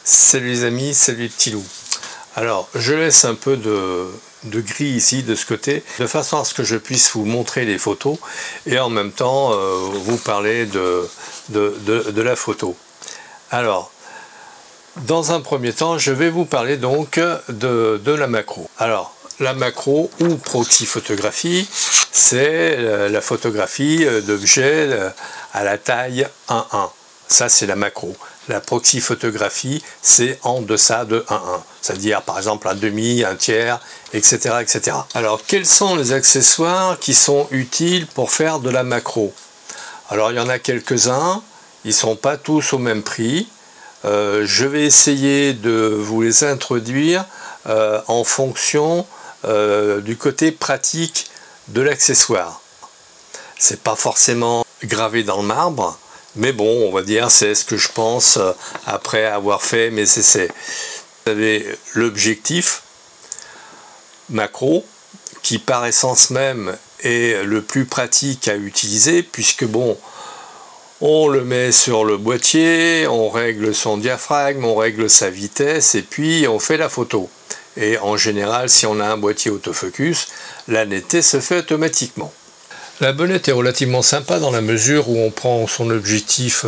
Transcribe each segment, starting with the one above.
Salut les amis, salut les petits loups. Alors je laisse un peu de gris ici de ce côté, de façon à ce que je puisse vous montrer les photos et en même temps vous parler de la photo. Alors, dans un premier temps, je vais vous parler donc de la macro. Alors, la macro ou proxy photographie, c'est la photographie d'objets à la taille 1:1. Ça, c'est la macro. La proxy photographie, c'est en deçà de 1:1. C'est-à-dire, par exemple, un demi, un tiers, etc., etc. Alors, quels sont les accessoires qui sont utiles pour faire de la macro? Alors, il y en a quelques-uns. Ils ne sont pas tous au même prix. Je vais essayer de vous les introduire en fonction du côté pratique de l'accessoire. C'est pas forcément gravé dans le marbre, mais bon, on va dire c'est ce que je pense après avoir fait mes essais. Vous avez l'objectif macro qui par essence même est le plus pratique à utiliser, puisque bon, on le met sur le boîtier, on règle son diaphragme, on règle sa vitesse et puis on fait la photo. Et en général, si on a un boîtier autofocus, la netteté se fait automatiquement. La bonnette est relativement sympa dans la mesure où on prend son objectif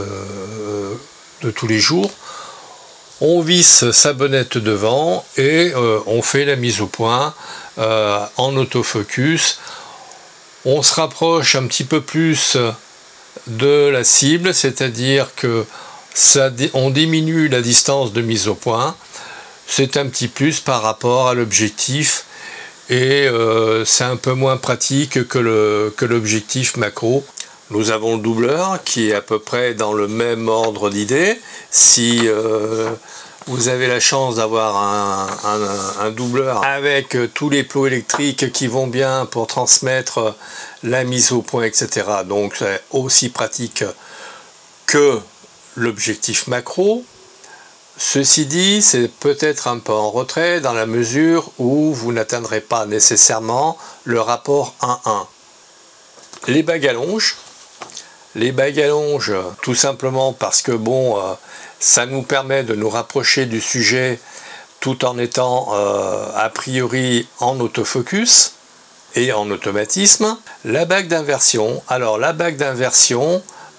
de tous les jours, on visse sa bonnette devant et on fait la mise au point en autofocus. On se rapproche un petit peu plus de la cible, c'est-à-dire que on diminue la distance de mise au point. C'est un petit plus par rapport à l'objectif et c'est un peu moins pratique que l'objectif macro. Nous avons le doubleur qui est à peu près dans le même ordre d'idée. Si vous avez la chance d'avoir un doubleur avec tous les plots électriques qui vont bien pour transmettre la mise au point, etc. Donc c'est aussi pratique que l'objectif macro. Ceci dit, c'est peut-être un peu en retrait dans la mesure où vous n'atteindrez pas nécessairement le rapport 1:1. Les bagues à longe. Les bagues à longe, tout simplement parce que bon, ça nous permet de nous rapprocher du sujet tout en étant a priori en autofocus et en automatisme. La bague d'inversion. Alors la bague d'inversion,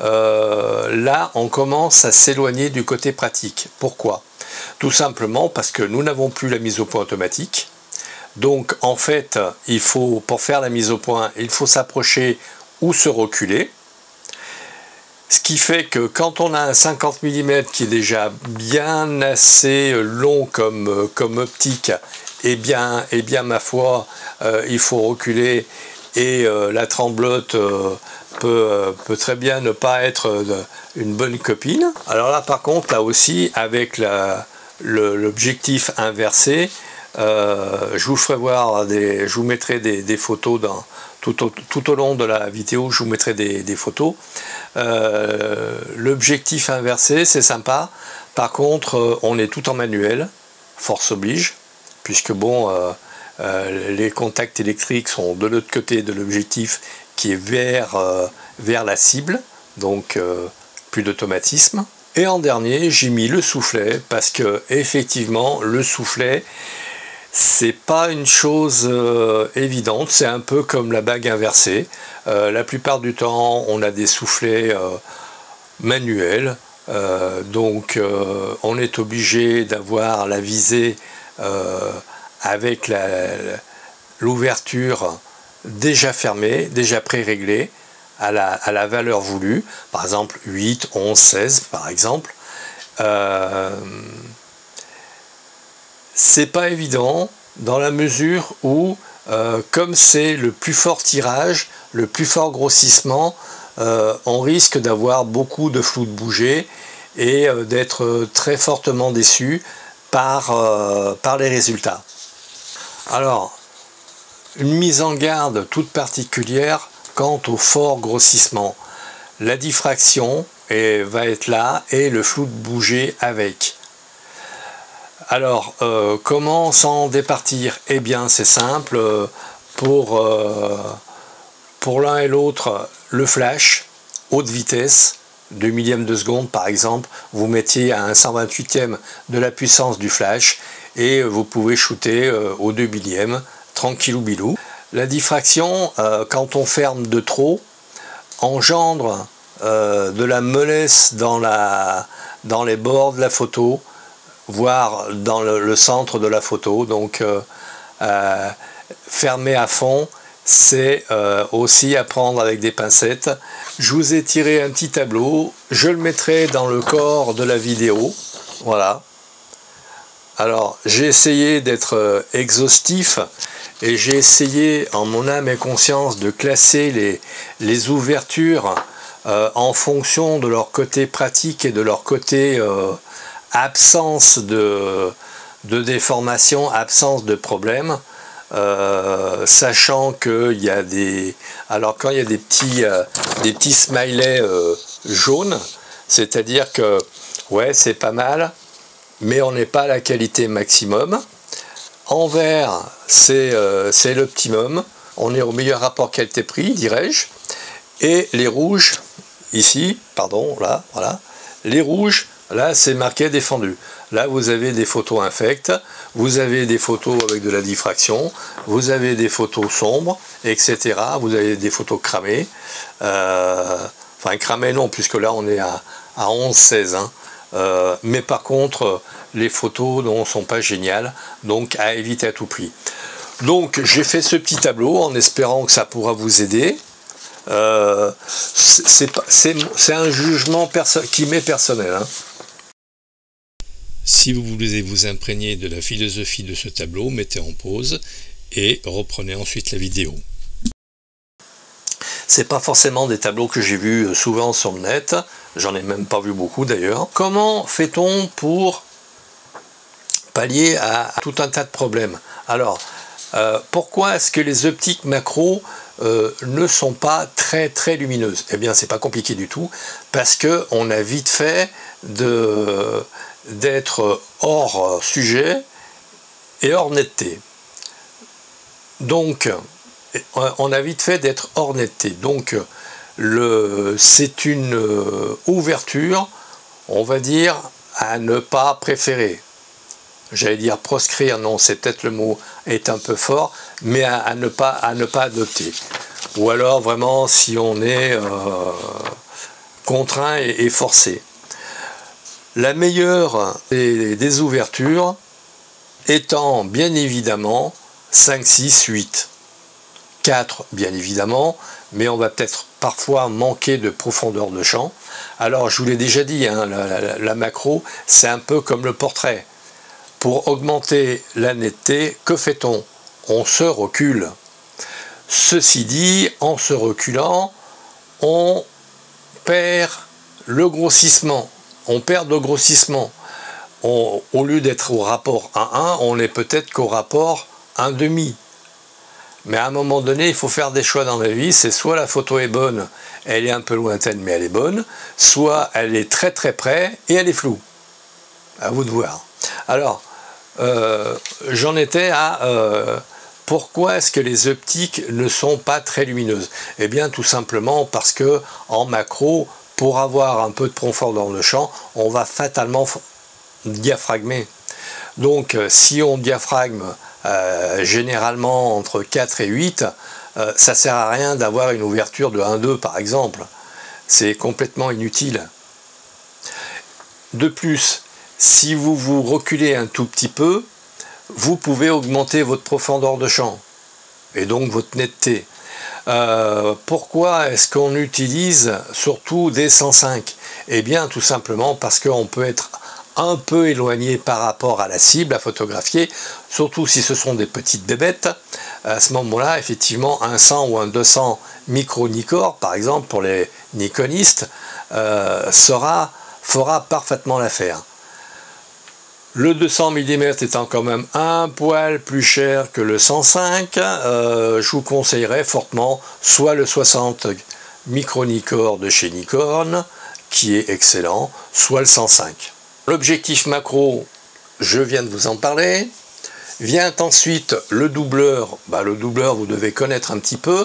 là on commence à s'éloigner du côté pratique. Pourquoi? Tout simplement parce que nous n'avons plus la mise au point automatique. Donc en fait, pour faire la mise au point, il faut s'approcher ou se reculer. Ce qui fait que quand on a un 50 mm qui est déjà bien assez long comme optique, eh bien ma foi, il faut reculer et la tremblote peut très bien ne pas être une bonne copine. Alors là par contre, là aussi, avec l'objectif inversé, je vous ferai voir, je vous mettrai des photos tout au long de la vidéo, je vous mettrai des photos. L'objectif inversé, c'est sympa. Par contre, on est tout en manuel, force oblige, puisque bon, les contacts électriques sont de l'autre côté de l'objectif qui est vers la cible, donc plus d'automatisme. Et en dernier, j'ai mis le soufflet, parce que effectivement, le soufflet, c'est pas une chose évidente, c'est un peu comme la bague inversée. La plupart du temps, on a des soufflets manuels, donc on est obligé d'avoir la visée avec l'ouverture déjà fermée, déjà pré-réglée à la valeur voulue, par exemple 8, 11, 16 par exemple. C'est pas évident dans la mesure où, comme c'est le plus fort tirage, le plus fort grossissement, on risque d'avoir beaucoup de flou de bouger et d'être très fortement déçu par les résultats. Alors, une mise en garde toute particulière quant au fort grossissement. La diffraction va être là et le flou de bouger avec. Alors, comment s'en départir? Eh bien, c'est simple. Pour l'un et l'autre, le flash, haute vitesse, 2 millièmes de seconde par exemple, vous mettiez à un 128e de la puissance du flash et vous pouvez shooter au 2 millièmes, tranquillou bilou. La diffraction, quand on ferme de trop, engendre de la mollesse dans les bords de la photo, voire dans le centre de la photo. Donc fermer à fond, c'est aussi à prendre avec des pincettes. Je vous ai tiré un petit tableau, je le mettrai dans le corps de la vidéo. Voilà. Alors j'ai essayé d'être exhaustif et j'ai essayé en mon âme et conscience de classer les ouvertures en fonction de leur côté pratique et de leur côté absence de déformation, absence de problème. Sachant qu'il y a alors quand il y a des petits smileys jaunes, c'est-à-dire que ouais, c'est pas mal, mais on n'est pas à la qualité maximum. En vert, c'est l'optimum, on est au meilleur rapport qualité-prix, dirais-je. Et les rouges, ici, pardon, là, voilà, les rouges, là c'est marqué défendu. Là vous avez des photos infectes, vous avez des photos avec de la diffraction, vous avez des photos sombres, etc. Vous avez des photos cramées. Enfin cramées non, puisque là on est à 11-16. Hein. Mais par contre, les photos ne sont pas géniales, donc à éviter à tout prix. Donc j'ai fait ce petit tableau en espérant que ça pourra vous aider. C'est un jugement qui m'est personnel. Hein. Si vous voulez vous imprégner de la philosophie de ce tableau, mettez en pause et reprenez ensuite la vidéo. C'est pas forcément des tableaux que j'ai vus souvent sur le net, j'en ai même pas vu beaucoup d'ailleurs. Comment fait-on pour pallier à tout un tas de problèmes? Alors, pourquoi est-ce que les optiques macro ne sont pas très lumineuses? Eh bien, c'est pas compliqué du tout, parce que on a vite fait d'être hors sujet et hors netteté. Donc, on a vite fait d'être hors netteté. Donc, c'est une ouverture, on va dire, à ne pas préférer. J'allais dire proscrire, non, c'est peut-être le mot est un peu fort, mais à ne pas adopter. Ou alors vraiment si on est contraint et forcé. La meilleure des ouvertures étant bien évidemment 5, 6, 8. 4 bien évidemment, mais on va peut-être parfois manquer de profondeur de champ. Alors je vous l'ai déjà dit, hein, la macro c'est un peu comme le portrait. Pour augmenter la netteté, que fait-on? On se recule. Ceci dit, en se reculant, on perd le grossissement. On perd de grossissement. Au lieu d'être au rapport 1,1, on est peut-être qu'au rapport 1,5. Mais à un moment donné, il faut faire des choix dans la vie. C'est soit la photo est bonne, elle est un peu lointaine, mais elle est bonne, soit elle est très près et elle est floue. À vous de voir. Alors, j'en étais à pourquoi est-ce que les optiques ne sont pas très lumineuses? Eh bien, tout simplement parce que en macro, pour avoir un peu de profondeur de champ, on va fatalement diaphragmer. Donc, si on diaphragme généralement entre 4 et 8, ça ne sert à rien d'avoir une ouverture de 1,2 par exemple. C'est complètement inutile. De plus, si vous vous reculez un tout petit peu, vous pouvez augmenter votre profondeur de champ et donc votre netteté. Pourquoi est-ce qu'on utilise surtout des 105? Eh bien tout simplement parce qu'on peut être un peu éloigné par rapport à la cible à photographier, surtout si ce sont des petites bébêtes. À ce moment-là, effectivement, un 100 ou un 200 micro Nikkor, par exemple pour les nikonistes, fera parfaitement l'affaire. Le 200 mm étant quand même un poil plus cher que le 105, je vous conseillerais fortement soit le 60 micro Nikkor de chez Nikon, qui est excellent, soit le 105. L'objectif macro, je viens de vous en parler. Vient ensuite le doubleur. Le doubleur, vous devez connaître un petit peu.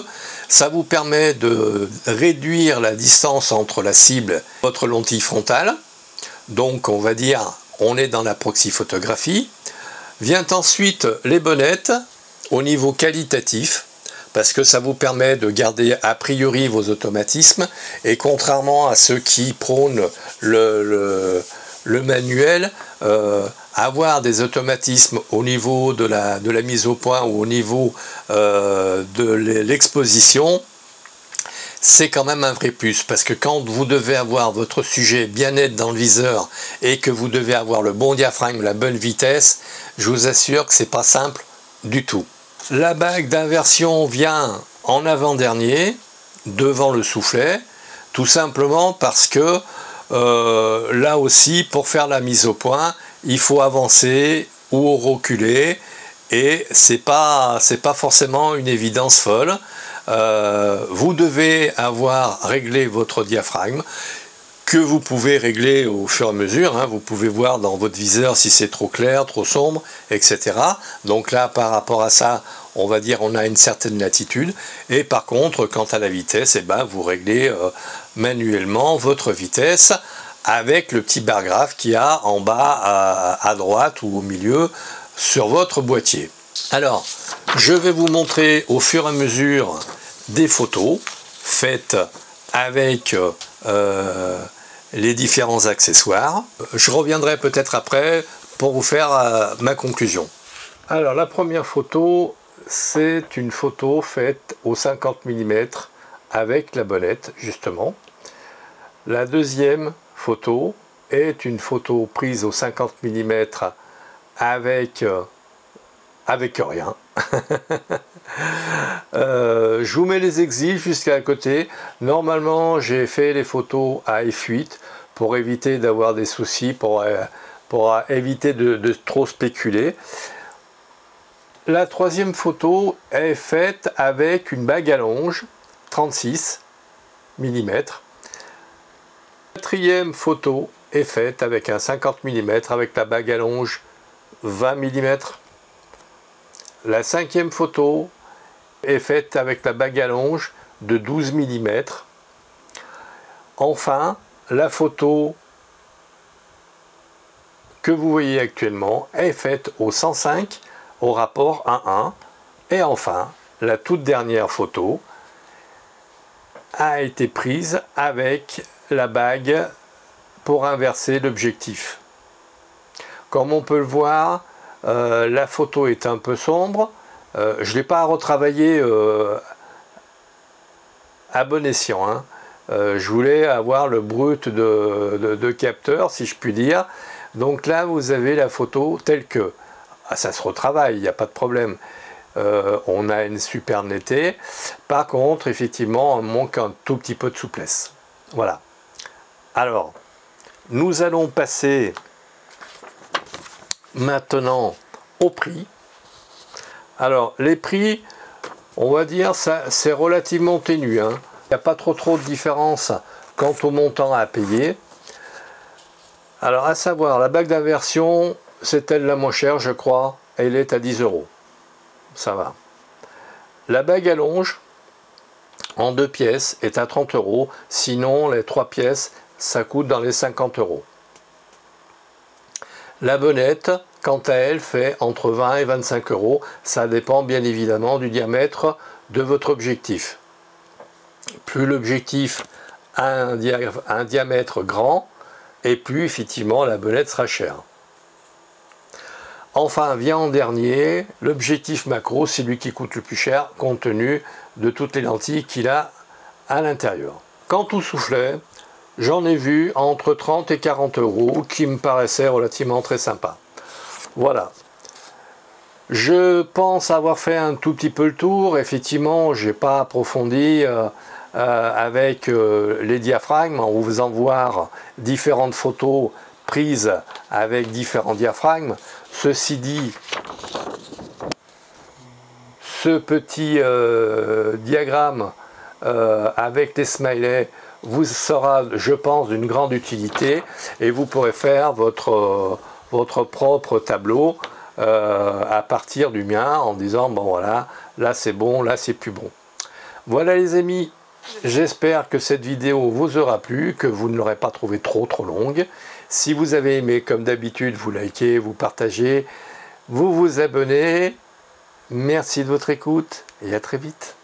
Ça vous permet de réduire la distance entre la cible et votre lentille frontale. Donc on va dire, on est dans la proxy-photographie. Vient ensuite les bonnettes au niveau qualitatif, parce que ça vous permet de garder a priori vos automatismes, et contrairement à ceux qui prônent le manuel, avoir des automatismes au niveau de la mise au point ou au niveau de l'exposition, c'est quand même un vrai plus, parce que quand vous devez avoir votre sujet bien net dans le viseur et que vous devez avoir le bon diaphragme, la bonne vitesse, je vous assure que c'est pas simple du tout. La bague d'inversion vient en avant-dernier, devant le soufflet, tout simplement parce que là aussi, pour faire la mise au point, il faut avancer ou reculer, et c'est pas forcément une évidence folle. Vous devez avoir réglé votre diaphragme, que vous pouvez régler au fur et à mesure, hein. Vous pouvez voir dans votre viseur si c'est trop clair, trop sombre, etc. Donc là, par rapport à ça, on va dire on a une certaine latitude. Et par contre, quant à la vitesse, eh ben, vous réglez manuellement votre vitesse avec le petit bar graphe qu'il y a en bas à droite ou au milieu sur votre boîtier. Alors, je vais vous montrer au fur et à mesure des photos faites avec les différents accessoires. Je reviendrai peut-être après pour vous faire ma conclusion. Alors la première photo, c'est une photo faite au 50 mm avec la bonnette justement. La deuxième photo est une photo prise au 50 mm avec rien. Je vous mets les exils jusqu'à côté. Normalement, j'ai fait les photos à f8 pour éviter d'avoir des soucis, pour éviter de trop spéculer. La troisième photo est faite avec une bague à longe 36 mm. La quatrième photo est faite avec un 50 mm avec la bague à longe 20 mm. La cinquième photo est faite avec la bague à longe de 12 mm. Enfin, la photo que vous voyez actuellement est faite au 105 au rapport 1:1. Et enfin, la toute dernière photo a été prise avec la bague pour inverser l'objectif. Comme on peut le voir, la photo est un peu sombre. Je ne l'ai pas retravaillé à bon escient, hein. Je voulais avoir le brut de capteur, si je puis dire. Donc là, vous avez la photo telle que. Ah, ça se retravaille, il n'y a pas de problème. On a une super netteté. Par contre, effectivement, on manque un tout petit peu de souplesse. Voilà. Alors, nous allons passer maintenant au prix. Alors les prix, on va dire ça c'est relativement ténu, hein. Il n'y a pas trop de différence quant au montant à payer. Alors à savoir, la bague d'inversion, c'est elle la moins chère, je crois, elle est à 10 €. Ça va. La bague à longe en 2 pièces est à 30 €, sinon les 3 pièces ça coûte dans les 50 €. La bonnette, quant à elle, fait entre 20 et 25 €. Ça dépend bien évidemment du diamètre de votre objectif. Plus l'objectif a un diamètre grand, et plus effectivement la bonnette sera chère. Enfin, vient en dernier l'objectif macro, c'est lui qui coûte le plus cher compte tenu de toutes les lentilles qu'il a à l'intérieur. Quant au soufflet, j'en ai vu entre 30 et 40 € qui me paraissaient relativement très sympa. Voilà. Je pense avoir fait un tout petit peu le tour. Effectivement, je n'ai pas approfondi avec les diaphragmes en vous faisant voir différentes photos prises avec différents diaphragmes. Ceci dit, ce petit diagramme avec les smileys vous sera, je pense, d'une grande utilité, et vous pourrez faire votre propre tableau à partir du mien en disant bon voilà, là c'est bon, là c'est plus bon. Voilà les amis, j'espère que cette vidéo vous aura plu, que vous ne l'aurez pas trouvée trop longue. Si vous avez aimé, comme d'habitude, vous likez, vous partagez, vous vous abonnez. Merci de votre écoute et à très vite.